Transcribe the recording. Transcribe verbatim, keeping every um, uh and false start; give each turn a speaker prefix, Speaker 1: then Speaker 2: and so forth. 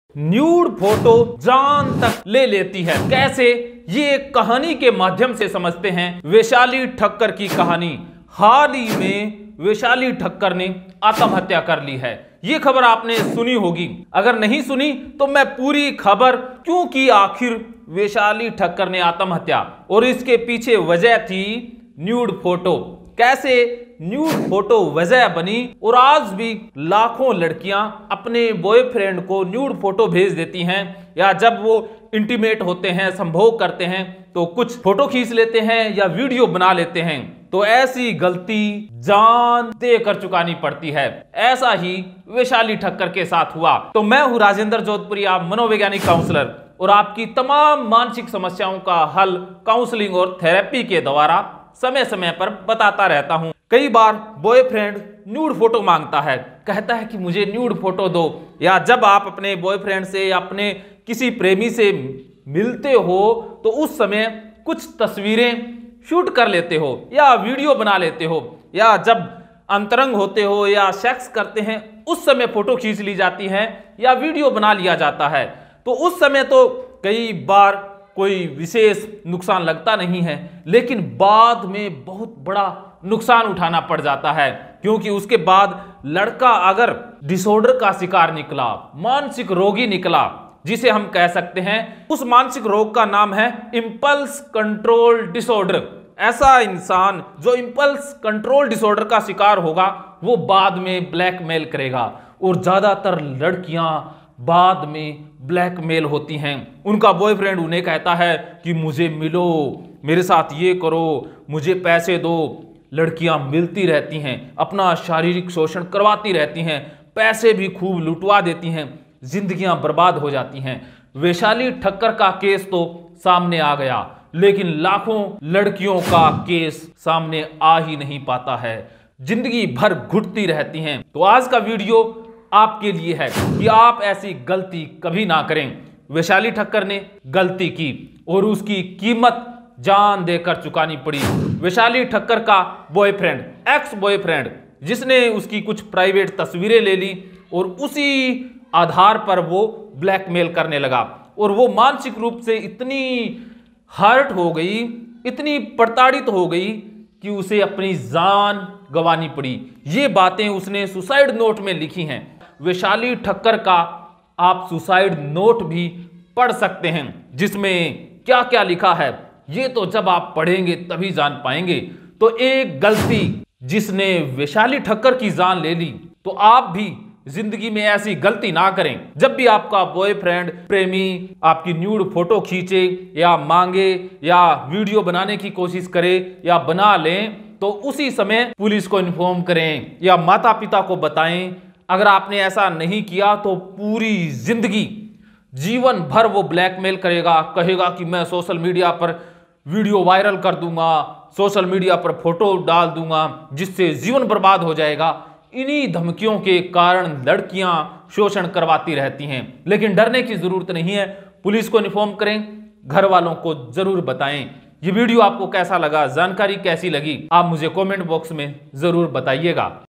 Speaker 1: Nude photo जान तक ले लेती है। कैसे? ये कहानी के माध्यम से समझते हैं। वैशाली ठक्कर की कहानी। हाल ही में वैशाली ठक्कर ने आत्महत्या कर ली है। ये खबर आपने सुनी होगी। अगर नहीं सुनी तो मैं पूरी खबर, क्योंकि आखिर वैशाली ठक्कर ने आत्महत्या और इसके पीछे वजह थी न्यूड फोटो। कैसे न्यूड फोटो वजह बनी और आज भी लाखों लड़कियां अपने बॉयफ्रेंड को न्यूड फोटो भेज देती हैं, या जब वो इंटीमेट होते हैं, संभोग करते हैं, तो कुछ फोटो खींच लेते हैं या वीडियो बना लेते हैं। तो ऐसी गलती जान देकर चुकानी पड़ती है। ऐसा ही वैशाली ठक्कर के साथ हुआ। तो मैं हूं राजेंद्र जोधपुरी, आप मनोवैज्ञानिक काउंसलर, और आपकी तमाम मानसिक समस्याओं का हल काउंसलिंग और थेरेपी के द्वारा समय समय पर बताता रहता हूं। कई बार बॉयफ्रेंड न्यूड फोटो मांगता है, कहता है कि मुझे न्यूड फोटो दो, या जब आप अपने बॉयफ्रेंड से या अपने किसी प्रेमी से मिलते हो तो उस समय कुछ तस्वीरें शूट कर लेते हो या वीडियो बना लेते हो, या जब अंतरंग होते हो या सेक्स करते हैं उस समय फोटो खींच ली जाती है या वीडियो बना लिया जाता है। तो उस समय तो कई बार कोई विशेष नुकसान लगता नहीं है, लेकिन बाद में बहुत बड़ा नुकसान उठाना पड़ जाता है, क्योंकि उसके बाद लड़का अगर डिसऑर्डर का शिकार निकला, मानसिक रोगी निकला, जिसे हम कह सकते हैं, उस मानसिक रोग का नाम है इंपल्स कंट्रोल डिसऑर्डर। ऐसा इंसान जो इंपल्स कंट्रोल डिसऑर्डर का शिकार होगा वो बाद में ब्लैकमेल करेगा, और ज्यादातर लड़कियां बाद में ब्लैकमेल होती हैं। उनका बॉयफ्रेंड उन्हें कहता है कि मुझे मिलो, मेरे साथ ये करो, मुझे पैसे दो। लड़कियां मिलती रहती हैं, अपना शारीरिक शोषण करवाती रहती हैं, पैसे भी खूब लुटवा देती हैं, जिंदगियां बर्बाद हो जाती हैं। वैशाली ठक्कर का केस तो सामने आ गया, लेकिन लाखों लड़कियों का केस सामने आ ही नहीं पाता है, जिंदगी भर घुटती रहती हैं। तो आज का वीडियो आपके लिए है कि आप ऐसी गलती कभी ना करें। वैशाली ठक्कर ने गलती की और उसकी कीमत जान देकर चुकानी पड़ी। वैशाली ठक्कर का बॉयफ्रेंड, एक्स बॉयफ्रेंड, जिसने उसकी कुछ प्राइवेट तस्वीरें ले ली और उसी आधार पर वो ब्लैकमेल करने लगा, और वो मानसिक रूप से इतनी हर्ट हो गई, इतनी प्रताड़ित हो गई कि उसे अपनी जान गंवानी पड़ी। ये बातें उसने सुसाइड नोट में लिखी हैं। वैशाली ठक्कर का आप सुसाइड नोट भी पढ़ सकते हैं, जिसमें क्या क्या लिखा है ये तो जब आप पढ़ेंगे तभी जान पाएंगे। तो एक गलती जिसने वैशाली ठक्कर की जान ले ली, तो आप भी जिंदगी में ऐसी गलती ना करें। जब भी आपका बॉयफ्रेंड, प्रेमी आपकी न्यूड फोटो खींचे या मांगे या वीडियो बनाने की कोशिश करे या बना लें, तो उसी समय पुलिस को इन्फॉर्म करें या माता पिता को बताएं। अगर आपने ऐसा नहीं किया तो पूरी जिंदगी, जीवन भर वो ब्लैकमेल करेगा, कहेगा कि मैं सोशल मीडिया पर वीडियो वायरल कर दूंगा, सोशल मीडिया पर फोटो डाल दूंगा, जिससे जीवन बर्बाद हो जाएगा। इन्हीं धमकियों के कारण लड़कियां शोषण करवाती रहती हैं, लेकिन डरने की जरूरत नहीं है। पुलिस को इन्फॉर्म करें, घर वालों को जरूर बताएं। ये वीडियो आपको कैसा लगा, जानकारी कैसी लगी, आप मुझे कमेंट बॉक्स में जरूर बताइएगा।